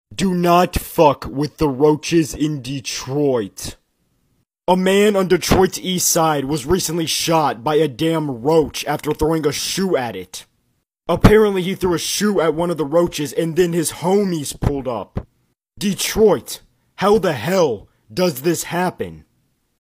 Do not fuck with the roaches in Detroit. A man on Detroit's east side was recently shot by a damn roach after throwing a shoe at it. Apparently he threw a shoe at one of the roaches and then his homies pulled up. Detroit, how the hell does this happen?